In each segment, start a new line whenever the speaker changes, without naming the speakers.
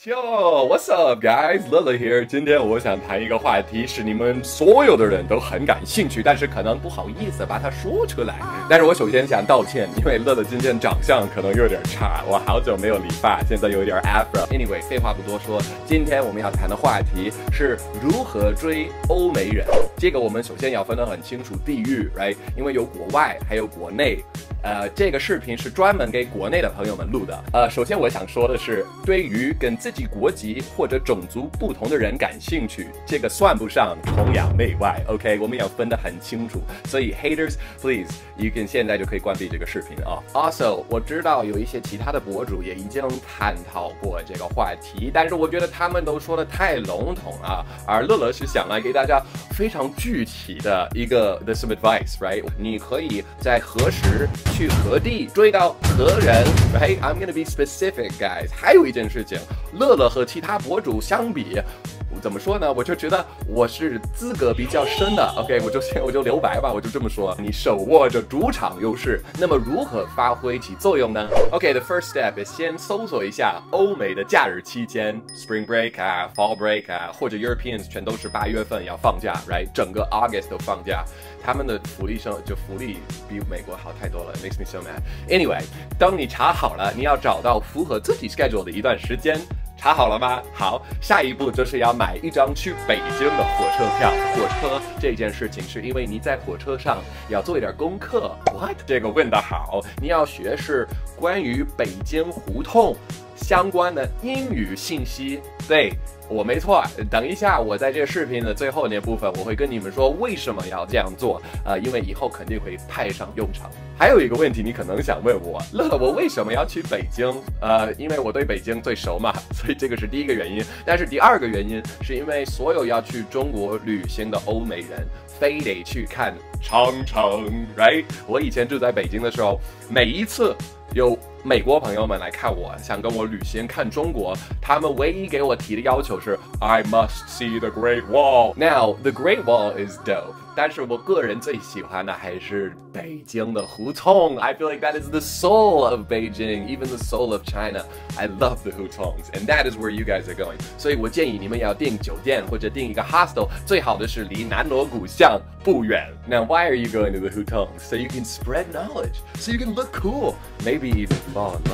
Yo, what's up, guys? 乐乐 here. 今天我想谈一个话题，是你们所有的人都很感兴趣，但是可能不好意思把它说出来。但是我首先想道歉，因为乐乐今天长相可能有点差，我好久没有理发，现在有点 afro。Anyway， 废话不多说，今天我们要谈的话题是如何追欧美人。这个我们首先要分得很清楚地域 ，right？ 因为有国外，还有国内。这个视频是专门给国内的朋友们录的。首先我想说的是，对于跟自己国籍或者种族不同的人感兴趣，这个算不上崇洋媚外。OK， 我们要分得很清楚。所以 haters please， you can 现在就可以关闭这个视频啊。Also， 我知道有一些其他的博主也已经探讨过这个话题，但是我觉得他们都说的太笼统了。而乐乐是想来给大家非常具体的一个 some advice，right？ 你可以在何时去何地追到何人 ，right? I'm gonna be specific, guys. 还有一件事情，乐乐和其他博主相比，怎么说呢？我就觉得我是资格比较深的。OK， 我就留白吧，我就这么说。你手握着主场优势，那么如何发挥其作用呢 ？OK，the first step is 先搜索一下欧美的假日期间 ，Spring Break 啊 ，Fall Break 啊，或者 Europeans 全都是8月份要放假 ，right？ 整个 August 都放假。他们的福利比美国好太多了 ，it makes me so mad. Anyway， 当你查好了，你要找到符合自己 schedule 的一段时间。查好了吗？好，下一步就是要买一张去北京的火车票。火车这件事情是因为你在火车上要做一点功课。What？ 这个问得好，你要学是关于北京胡同相关的英语信息。对。我没错，等一下，我在这个视频的最后那部分，我会跟你们说为什么要这样做，因为以后肯定会派上用场。还有一个问题，你可能想问我，乐乐，我为什么要去北京？因为我对北京最熟嘛，所以这个是第一个原因。但是第二个原因是因为所有要去中国旅行的欧美人，非得去看长城 ，right？ 我以前住在北京的时候，每一次有美国朋友们来看我，想跟我旅行看中国，他们唯一给我提的要求是 I must see the Great Wall. Now, the Great Wall is dope. 但是我个人最喜欢的还是北京的胡同。I feel like that is the soul of Beijing, even the soul of China. I love the hutongs, and that is where you guys are going. 所以我建议你们要订酒店或者订一个 hostel， 最好的是离南锣鼓巷不远。Now, why are you going to the hutongs? So you can spread knowledge, so you can look cool, maybe even fall in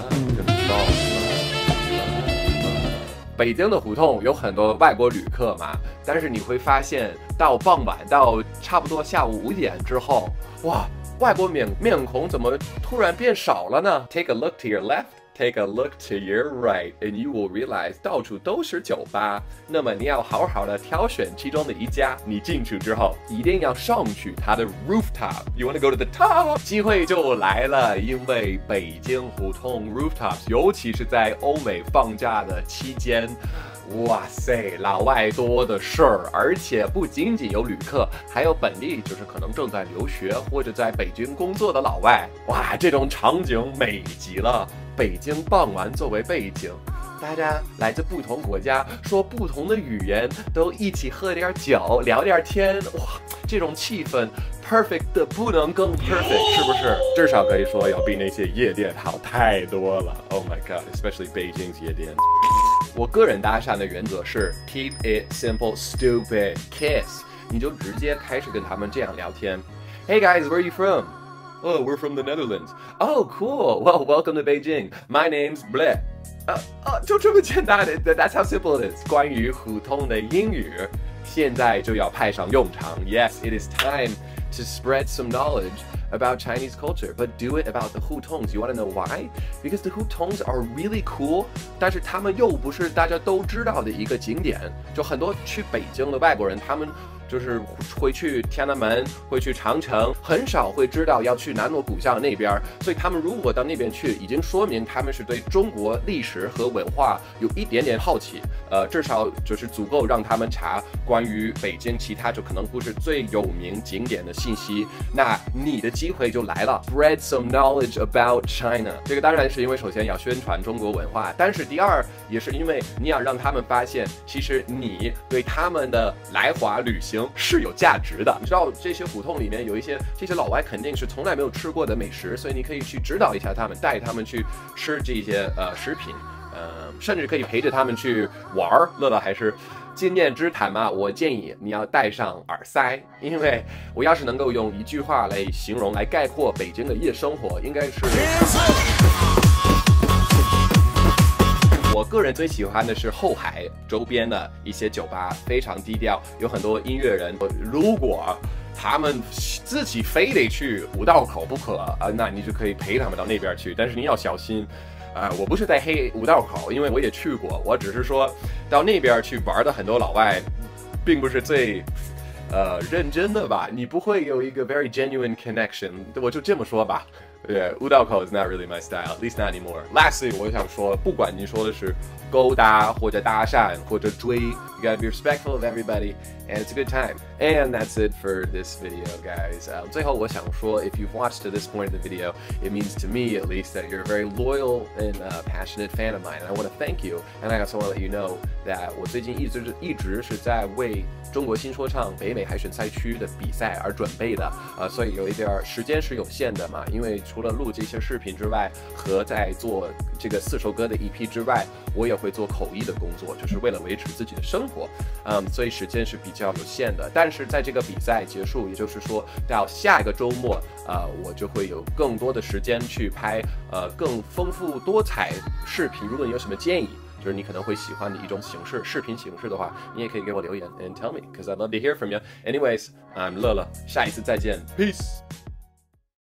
love. 北京的胡同有很多外国旅客嘛，但是你会发现到傍晚到差不多下午5点之后，哇，外国面孔怎么突然变少了呢 ？Take a look to your left. Take a look to your right, and you will realize 到处都是酒吧。那么你要好好的挑选其中的一家，你进去之后一定要上去它的 rooftop. You want to go to the top? 机会就来了，因为北京胡同 rooftops， 尤其是在欧美放假的期间。哇塞，老外多的是儿，而且不仅仅有旅客，还有本地就是可能正在留学或者在北京工作的老外。哇，这种场景美极了。北京傍晚作为背景，大家来自不同国家，说不同的语言，都一起喝点酒，聊点天，哇，这种气氛 perfect 的不能更 perfect， 是不是？至少可以说要比那些夜店好太多了。Oh my god, especially Beijing's 夜店。我个人搭讪的原则是 keep it simple, stupid, kiss， 你就直接开始跟他们这样聊天。Hey guys, where are you from? Oh, we're from the Netherlands. Oh, cool. Well, welcome to Beijing. My name's Bleh. 就这么简单的 ，That's how simple it is. 关于胡同的英语，现在就要派上用场。Yes, it is time to spread some knowledge about Chinese culture, but do it about the hutongs. You want to know why? Because the hutongs are really cool, 但是他们又不是大家都知道的一个景点。就很多去北京的外国人，他们就是会去天安门，会去长城，很少会知道要去南锣鼓巷那边。所以他们如果到那边去，已经说明他们是对中国历史和文化有一点点好奇。至少就是足够让他们查关于北京其他就可能不是最有名景点的信息。那你的机会就来了 ，spread some knowledge about China。这个当然是因为首先要宣传中国文化，但是第二也是因为你要让他们发现，其实你对他们的来华旅行是有价值的。你知道这些胡同里面有一些这些老外肯定是从来没有吃过的美食，所以你可以去指导一下他们，带他们去吃这些食品。 甚至可以陪着他们去玩儿。乐乐还是经验之谈嘛，我建议你要戴上耳塞，因为我要是能够用一句话来形容、来概括北京的夜生活，应该是。我个人最喜欢的是后海周边的一些酒吧，非常低调，有很多音乐人。如果他们自己非得去五道口不可那你就可以陪他们到那边去，但是你要小心。我不是在黑五道口，因为我也去过，我只是说到那边去玩的很多老外，并不是最认真的吧，你不会有一个 very genuine connection， 我就这么说吧。Yeah, 五道口 is not really my style, at least not anymore. Lastly, 我想说，不管你说的是勾搭或者搭讪或者追 you gotta be respectful of everybody, and it's a good time. And that's it for this video, guys. 最后我想说 if you've watched to this point of the video, it means to me at least that you're a very loyal and passionate fan of mine. And I want to thank you, and I also want to let you know that 我最近一直是在为中国新说唱北美海选赛区的比赛而准备的，所以有一点时间是有限的嘛，因为除了录这些视频之外，和在做这个4首歌的 EP 之外，我也会做口译的工作，就是为了维持自己的生活，所以时间是比较有限的。但是在这个比赛结束，也就是说到下一个周末，我就会有更多的时间去拍更丰富多彩视频。如果你有什么建议，就是你可能会喜欢的一种形式，视频形式的话，你也可以给我留言 and tell me, because I'd love to hear from you. Anyways, I'm 乐乐，下一次再见 ，peace。